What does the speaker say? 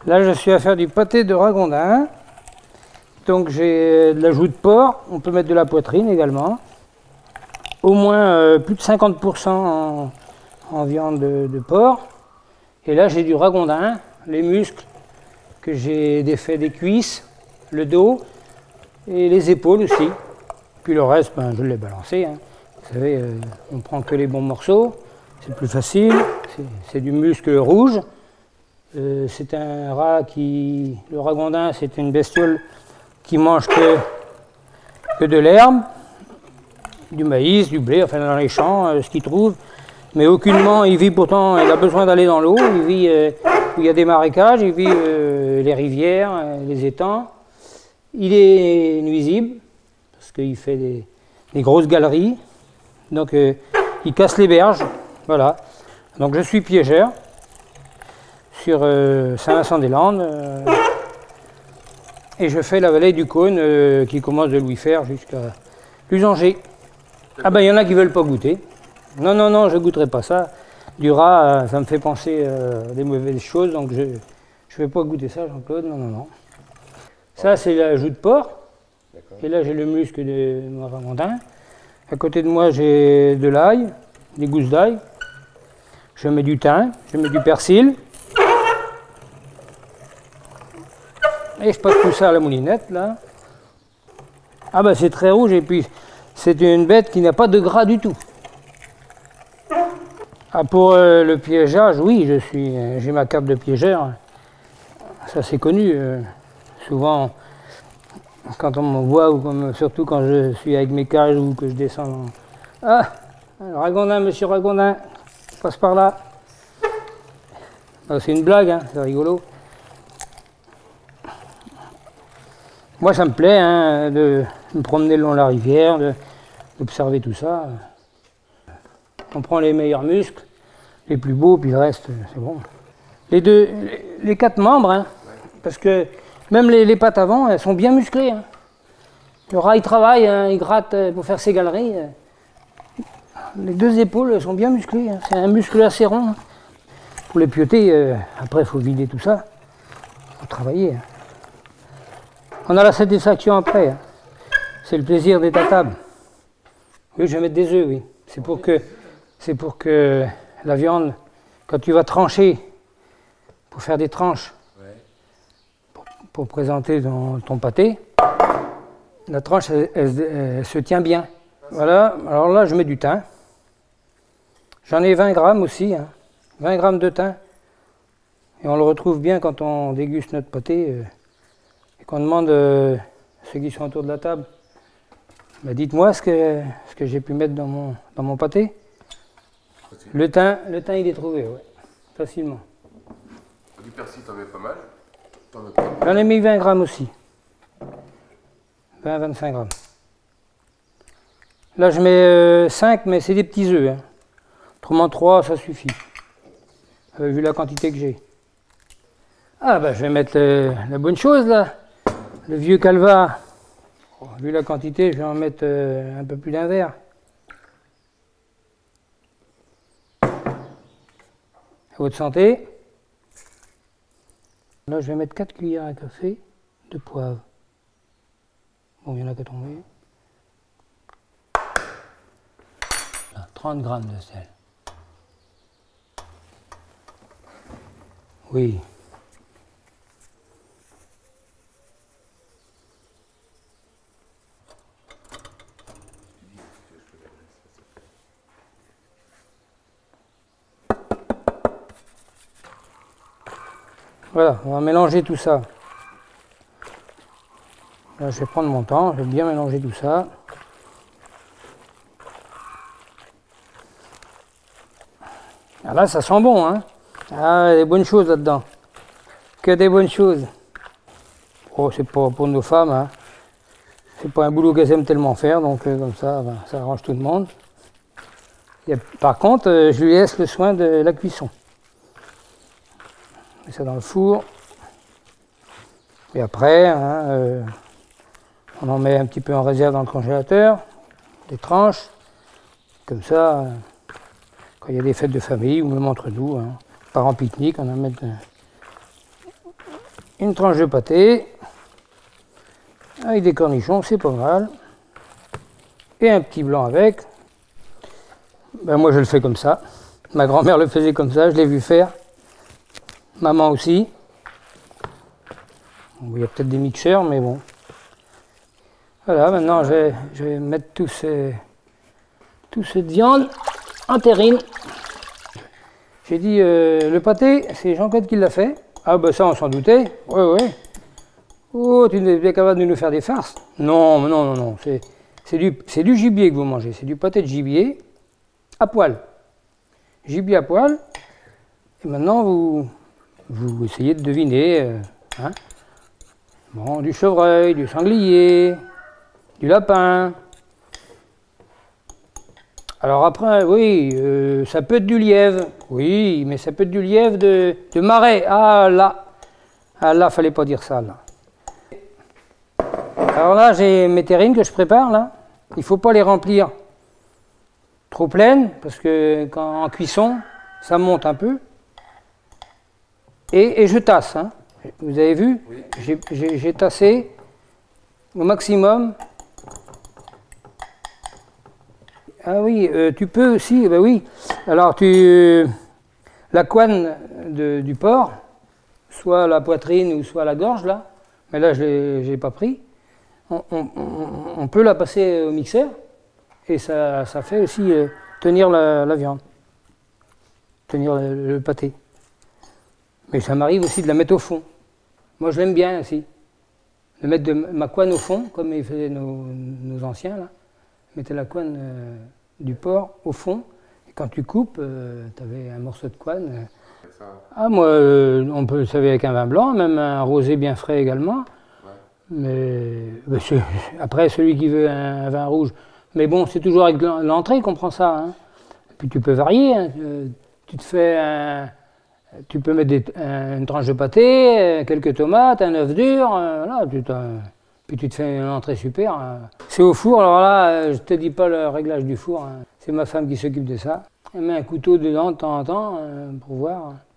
Là, je suis à faire du pâté de ragondin. Donc j'ai de la joue de porc, on peut mettre de la poitrine également. Au moins plus de 50% en viande de porc. Et là, j'ai du ragondin, les muscles que j'ai défaits des cuisses, le dos et les épaules aussi. Puis le reste, ben, je l'ai balancé. Hein. Vous savez, on prend que les bons morceaux, c'est plus facile. C'est du muscle rouge. C'est un rat qui... Le ragondin, c'est une bestiole qui mange que de l'herbe, du maïs, du blé, enfin dans les champs, ce qu'il trouve. Mais aucunement, il vit pourtant, il a besoin d'aller dans l'eau, il vit où il y a des marécages, il vit les rivières, les étangs. Il est nuisible, parce qu'il fait des grosses galeries, donc il casse les berges, voilà. Donc je suis piégeur sur Saint-Vincent-des-Landes, et je fais la vallée du Cône qui commence de Louis-Fer jusqu'à Lusanger. Ah ben il y en a qui ne veulent pas goûter. Non, non, non, je ne goûterai pas ça. Du rat, ça me fait penser à des mauvaises choses, donc je ne vais pas goûter ça, Jean-Claude, non, non, non. Ça, c'est la joue de porc. Et là, j'ai le muscle de mon ragondin. À côté de moi, j'ai de l'ail, des gousses d'ail. Je mets du thym, je mets du persil. Et je passe tout ça à la moulinette, là. Ah ben, c'est très rouge, et puis c'est une bête qui n'a pas de gras du tout. Ah, pour le piégeage, oui, j'ai ma carte de piégeur. Ça, c'est connu. Souvent, quand on me voit, ou surtout quand je suis avec mes cages ou que je descends. Ah, Ragondin, monsieur Ragondin, passe par là. C'est une blague, hein, c'est rigolo. Moi, ça me plaît hein, de me promener le long de la rivière, d'observer tout ça. On prend les meilleurs muscles, les plus beaux, puis le reste, c'est bon. Les 4 membres, hein, parce que même les pattes avant, elles sont bien musclées. Hein. Le rat, il travaille, hein, il gratte pour faire ses galeries. Les 2 épaules, elles sont bien musclées. Hein. C'est un muscle assez rond. Hein. Pour les piauter, après, il faut vider tout ça. Il faut travailler. Hein. On a la satisfaction après. Hein. C'est le plaisir d'être à table. Oui, je vais mettre des œufs, oui. C'est pour que la viande, quand tu vas trancher, pour faire des tranches, pour présenter ton pâté, la tranche, elle se tient bien. Voilà, alors là, je mets du thym. J'en ai 20 grammes aussi, hein. 20 grammes de thym. Et on le retrouve bien quand on déguste notre pâté. Et qu'on demande à ceux qui sont autour de la table, bah dites-moi ce que j'ai pu mettre dans mon pâté. Le thym, il est trouvé, ouais, facilement. Du persil, t'en mets pas mal. J'en ai mis 20 grammes aussi. 20-25 grammes. Là, je mets 5, mais c'est des petits œufs. Hein. Autrement, 3, ça suffit. Vu la quantité que j'ai. Ah, bah, je vais mettre la bonne chose, là. Le vieux calva. Oh, vu la quantité, je vais en mettre un peu plus d'un verre. À votre santé. Là, je vais mettre 4 cuillères à café de poivre. Bon, il y en a qu'à tomber. Là, 30 grammes de sel. Oui. Voilà, on va mélanger tout ça. Là, je vais prendre mon temps, je vais bien mélanger tout ça. Ah là, ça sent bon, hein. Ah, des bonnes choses là-dedans. Que des bonnes choses. Oh, c'est pas pour nos femmes, hein. C'est pas un boulot qu'elles aiment tellement faire, donc comme ça, ben, ça arrange tout le monde. Par contre, je lui laisse le soin de la cuisson. Je mets ça dans le four. Et après, hein, on en met un petit peu en réserve dans le congélateur, des tranches. Comme ça, quand il y a des fêtes de famille, ou même entre nous, hein, part en pique-nique, on en met une tranche de pâté, avec des cornichons, c'est pas mal. Et un petit blanc avec. Ben moi je le fais comme ça. Ma grand-mère le faisait comme ça, je l'ai vu faire. Maman aussi. Bon, il y a peut-être des mixeurs, mais bon. Voilà, maintenant je vais mettre toute cette viande en terrine. J'ai dit, le pâté, c'est Jean-Claude qui l'a fait. Ah ben ça on s'en doutait. Ouais, ouais. Oh, tu n'es pas capable de nous faire des farces? Non, non, non, non. C'est du gibier que vous mangez. C'est du pâté de gibier à poil. Gibier à poil. Et maintenant, vous essayez de deviner. Hein? Bon, du chevreuil, du sanglier, du lapin. Alors après, oui, ça peut être du lièvre. Oui, mais ça peut être du lièvre de marais. Ah là, fallait pas dire ça, là. Alors là, j'ai mes terrines que je prépare, là. Il ne faut pas les remplir trop pleines, parce que quand en cuisson, ça monte un peu. Et je tasse, hein. Vous avez vu? Oui. J'ai tassé au maximum. Ah oui, tu peux aussi, ben oui. Alors la couenne du porc, soit la poitrine ou soit la gorge, là, mais là je n'ai pas pris. On peut la passer au mixeur et ça fait aussi tenir la viande, tenir le pâté. Mais ça m'arrive aussi de la mettre au fond. Moi je l'aime bien aussi, de mettre ma couenne au fond, comme ils faisaient nos anciens là. Ils mettaient la couenne du porc au fond, et quand tu coupes, tu avais un morceau de couenne. Ah moi, on peut le servir avec un vin blanc, même un rosé bien frais également. Mais après, celui qui veut un vin rouge. Mais bon, c'est toujours avec l'entrée qu'on prend ça. Hein. Et puis tu peux varier. Hein. Tu peux mettre une tranche de pâté, quelques tomates, un œuf dur. Voilà, puis tu te fais une entrée super. C'est au four. Alors là, je te dis pas le réglage du four. Hein. C'est ma femme qui s'occupe de ça. Elle met un couteau dedans de temps en temps pour voir.